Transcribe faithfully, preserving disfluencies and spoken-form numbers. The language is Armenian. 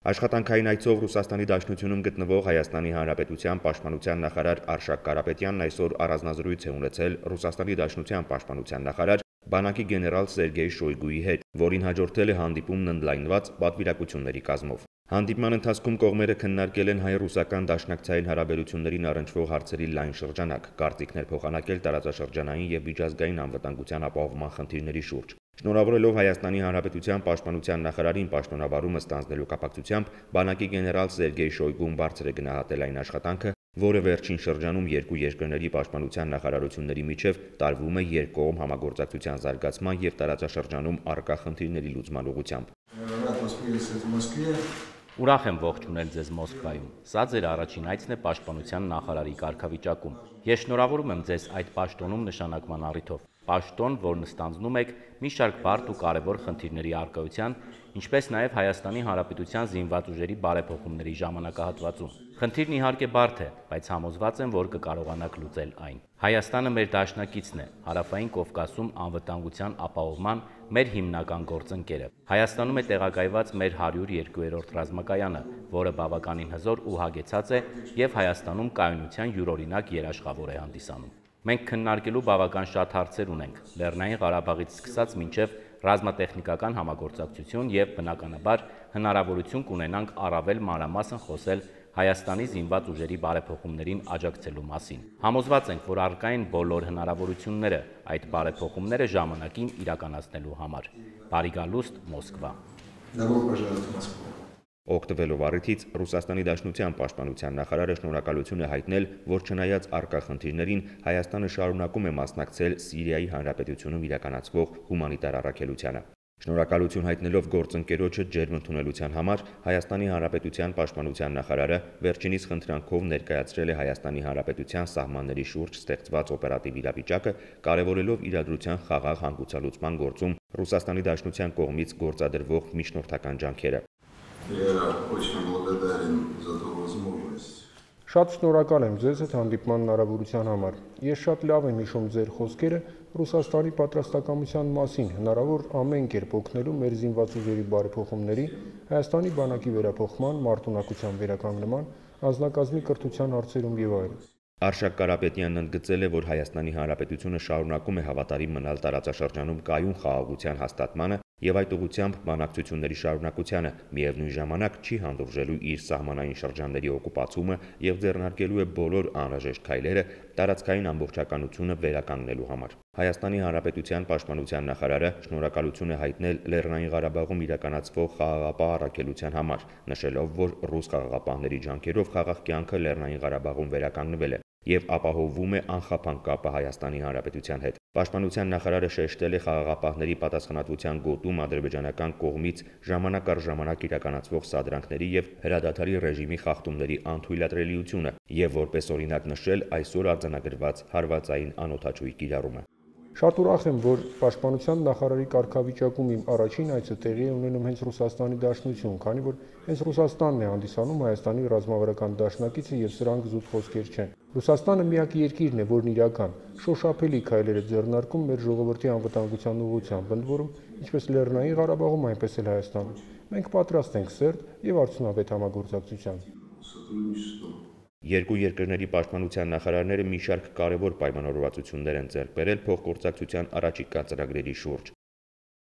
Աշխատանքային այցով Ռուսաստանի Դաշնությունում գտնվող Հայաստանի Հանրապետության պաշտպանության նախարար Արշակ Կարապետյանն այսօր առանձնազրույց է ունեցել Ռուսաստանի Դաշնության պաշտպանության նախարար բանակի գեներալ Սերգեյ Շոյգուի հետ, որին հաջորդել է հանդիպումն ընդլայնված պատվիրակությունների կազմով։ Հանդիպման ընթացքում կողմերը քննարկել են հայ-ռուսական դաշնակցային հարաբերություններին առնչվող հարցերի լայն շրջանակ, կարծիքներ փոխանակել տարածաշրջանային եւ միջազգային անվտանգության ապահովման խնդիրների շուրջ։ Շնորհավորելով Հայաստանի Հանրապետության պաշտպանության նախարարին պաշտոնավարումը ստանձնելու կապակցությամբ բանակի գեներալ Սերգեյ Շոյգուն բարձր է գնահատել այն աշխատանքը, որը վերջին շրջանում երկու երկրների պաշտպանության նախարարությունների միջև տարվում է երկկողմ համագործակցության զարգացման եւ տարածաշրջանում առկա խնդիրների լուծման ուղղությամբ։ Ուրախ եմ ողջունել ձեզ Մոսկվայում։ Սա ձեր առաջին այցն է պաշտպանության նախարարի կարգավիճակում։ Ես շնորհավորում եմ ձեզ այդ պաշտոնում նշանակման առիթով։ Պաշտոն, որն ստանձնում եք մի շարք բարդ ու կարևոր խնդիրների առկայության, ինչպես նաև Հայաստանի Հանրապետության զինված ուժերի բարեփոխումների ժամանակահատվածում։ Խնդիրն իհարկե բարդ է, բայց համոզված եմ, որ կկարողանաք լուծել այն։ Հայաստանը մեր դաշնակիցն է, Հարավային Կովկասում անվտանգության ապահովման մեր հիմնական գործընկերը։ Հայաստանում է տեղակայված մեր հարյուր երկու ռազմակայանը, որը բավականին հզոր ու հագեցած է եւ Հայաստանում կայունության յուրօրինակ երաշխավոր է հանդիսանում։ Մենք քննարկելու բավական շատ հարցեր ունենք, Լեռնային Ղարաբաղից սկսած մինչև ռազմատեխնիկական համագործակցություն եւ բնականաբար հնարավորություն կունենանք առավել մանրամասն խոսել Հայաստանի զինված ուժերի բարեփոխումներին աջակցելու մասին։ Համոզված ենք, որ առկա են բոլոր հնարավորությունները այդ բարեփոխումները ժամանակին իրականացնելու համար։ Բարի գալուստ Մոսկվա։ Օգտվելով առիթից Ռուսաստանի Դաշնության պաշտպանության նախարարը շնորհակալություն է հայտնել, որ չնայած առկա խնդիրներին Հայաստանը շարունակում է մասնակցել Սիրիայի Հանրապետությունում իրականացվող հումանիտար առաքելությանը։ Շնորհակալություն հայտնելով գործընկերոջը ջերմ ընդունելության համար Հայաստանի Հանրապետության պաշտպանության նախարարը վերջինիս խնդրանքով ներկայացրել է Հայաստանի Հանրապետության սահմանների շուրջ ստեղծված օպերատիվ իրավիճակը, կարևորելով իրադրության խաղաղ հանգուցալուծման գործում Ռուսաստանի Դաշնության կողմից գործադրվող միջնորդական ջանքերը։ Շատ շնորհակալ եմ ձեզ հետ հանդիպման հնարավորության համար։ Ես շատ լավ եմ հիշում ձեր խոսքերը Ռուսաստանի պատրաստակամության մասին, հնարավոր ամեն կերպ օգնելու մեր զինված ուժերի բարեփոխումների, Հայաստանի բանակի վերափոխման, մարտունակության վերականգնման, անձնակազմի կրթության հարցերում եւ այլն։ Արշակ Կարապետյանն ընդգծել է, որ Հայաստանի Հանրապետությունը շարունակում է հավատարիմ մնալ տարածաշրջանում կայուն խաղաղության հաստատմանը եւ այդ ուղղությամբ բանակցությունների շարունակությանը, միևնույն ժամանակ չի հանդուրժելու իր սահմանային շրջանների օկուպացումը եւ ձեռնարկելու է բոլոր անհրաժեշտ քայլերը տարածքային ամբողջականությունը վերականգնելու համար։ Հայաստանի Հանրապետության պաշտպանության նախարարը շնորհակալություն է հայտնել Լեռնային Ղարաբաղում իրականացվող խաղաղապահ առաքելության համար, նշելով, որ ռուս խաղաղապահների ջանքերով խաղաղ կյանքը Լեռնային Ղարաբաղում վերականգնվել է եւ ապահովվում է անխափան կապը Հայաստանի Հանրապետության հետ։ Պաշտպանության նախարարը շեշտել է խաղաղապահների պատասխանատվության գոտում ադրբեջանական կողմից ժամանակ առ ժամանակ իրականացվող սադրանքների եւ հրադադարի ռեժիմի խախտումների անթույլատրելիությունը եւ որպես օրինակ նշել այսօր արձանագրված հարվածային անօդաչուի կիրառումը։ Շատ ուրախ եմ, որ պաշտպանության նախարարի կարգավիճակում իմ առաջին այցը տեղի է ունենում հենց Ռուսաստանի Դաշնություն, քանի որ հենց Ռուսաստանն է հանդիսանում Հայաստանի ռազմավարական դաշնակիցը եւ սրանք զուտ խոսքեր չեն։ Ռուսաստանը միակ երկիրն է, որն իրական շոշափելի քայլեր է ձեռնարկում մեր ժողովրդի անվտանգության ուղղությամբ, ընդ որում ինչպես Լեռնային Ղարաբաղում, այնպես էլ Հայաստանում։ Մենք պատրաստ ենք սերտ եւ արդյունավետ համագործակցության։ Երկու երկրների պաշտպանության նախարարները մի շարք կարևոր պայմանավորվածություններ են ձեռք բերել փոխգործակցության առաջիկա ծրագրերի շուրջ։